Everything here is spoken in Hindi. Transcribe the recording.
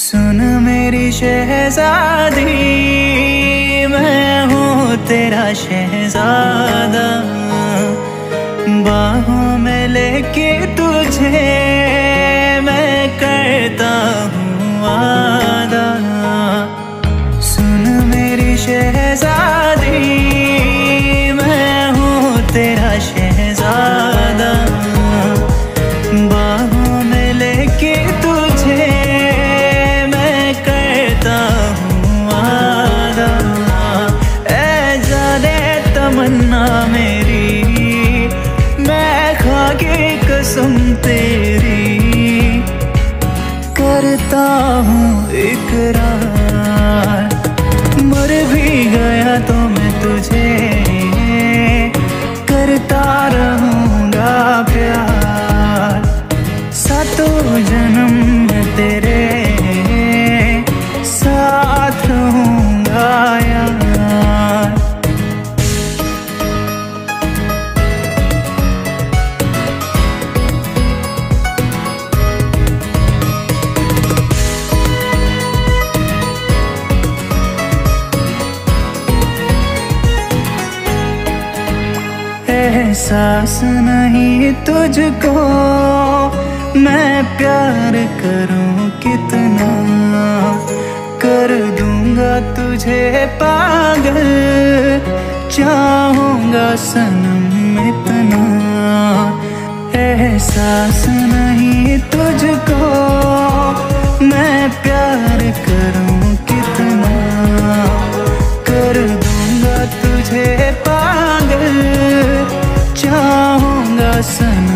सुन मेरी शहजादी, मैं हूँ तेरा शहजादा। बाहों में लेके तुझे मैं करता हूँ वादा। सुन मेरी शहजादी, मैं हूँ तेरा शहजादा। बाहों में लेके तुझे मैं करता हूँ वादा। ऐ जाने तमन्ना मेरी, मैं खा के कसम तेरी करता हूँ इकरार। मर भी गया तो मैं तुझे करता रहूँगा प्यार। सातों जन्म में तेरे साथ रहूँगा यार। एहसास नहीं तुझको मैं प्यार करूं कितना, कर दूंगा तुझे पागल, चाहूंगा सनम इतना। एहसास नहीं तुझको मैं प्यार करूं कितना, कर दूंगा तुझे पागल, चाहूंगा सनम